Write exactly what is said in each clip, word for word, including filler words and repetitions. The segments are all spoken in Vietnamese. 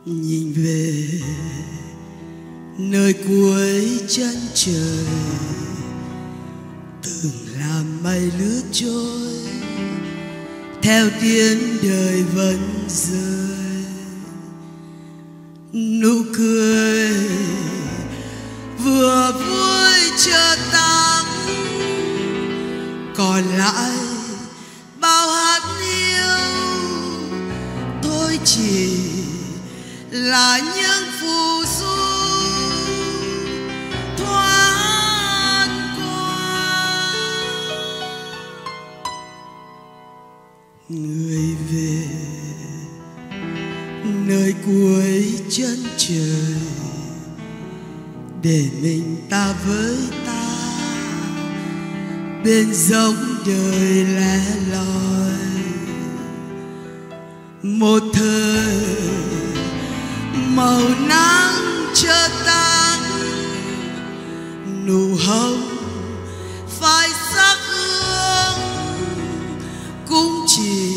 nhìn về nơi cuối chân trời, từng là mây lướt trôi theo tiếng đời vẫn rơi. Nụ cười vừa vui chợt tắt, còn lại bao hạt yêu thôi chỉ là những phù du thoáng qua. Người về nơi cuối chân trời, để mình ta với ta bên dòng đời lẻ loi. Một thời màu nắng chợt tàn, nụ hồng phai sắc hương cũng chỉ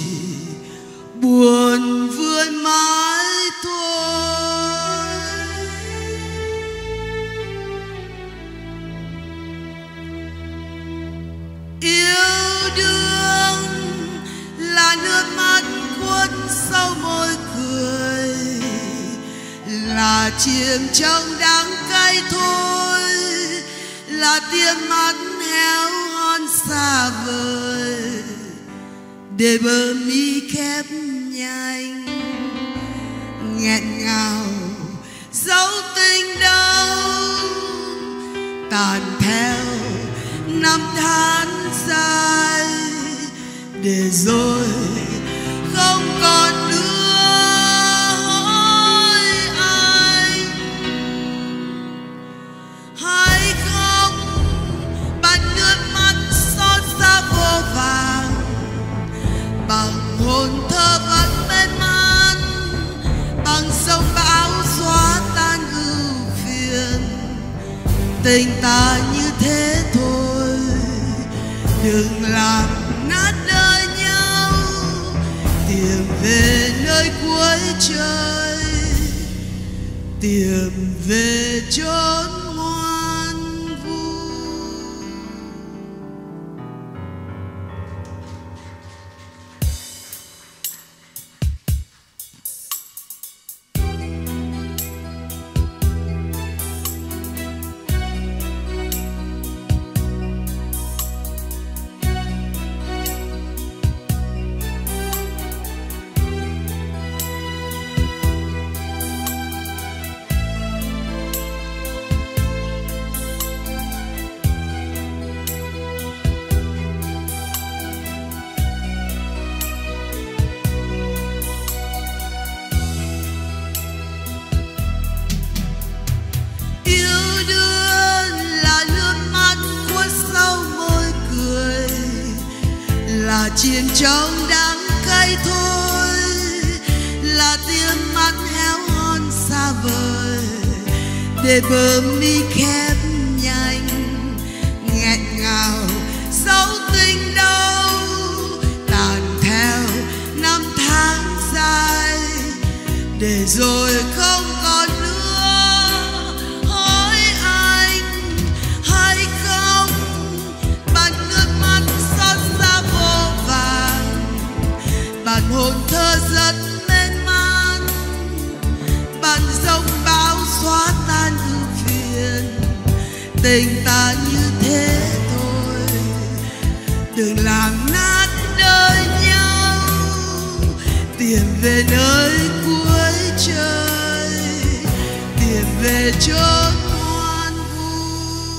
buồn vươn mãi thôi. Yêu đương là nước mắt khuất sau môi cười, là chìm trong đắng cay thôi, là tiếng mắt héo hon xa vời, để bờ mi khép nhanh nghẹn ngào dấu tình đau tàn theo năm tháng dài, để rồi không còn nữa. Hãy khóc bằng nước mắt xót xa vô vàng, bằng hồn thơ vẫn mê man, bằng sông bão xóa tan ưu phiền. Tình ta như thế thôi, đừng làm nát đời nhau, tìm về nơi cuối trời, tìm về chốn ngoan vu. Là chìm trong đắng cay thôi, là tiếng mắt héo hon xa vời, để bờ mi khép nhanh nghẹn ngào dấu tình đau tàn theo năm tháng dài, để rồi không còn nữa. Hỡi anh hãy không bằng nước mắt xót xa vô vàng, bằng hồn thơ rất mên man, bằng giông bão xóa tan ưu phiền. Tình ta như thế thôi, đừng làm nát đời nhau, tìm về nơi cuối trời, tìm về chốn ngoan vu.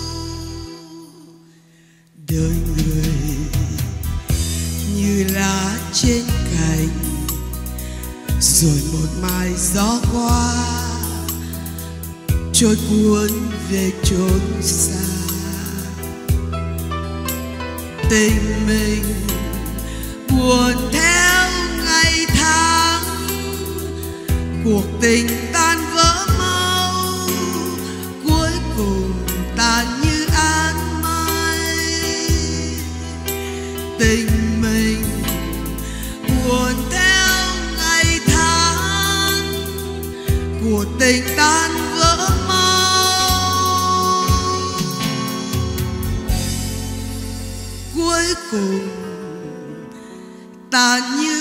Đời người như lá trên cành, rồi một mai gió qua trôi cuốn về chốn xa. Tình mình buồn theo ngày tháng, cuộc tình tan vỡ mau, cuối cùng tàn như áng mây. Tình mình buồn theo ngày tháng, một tình tan vỡ mau. Cuối cùng ta như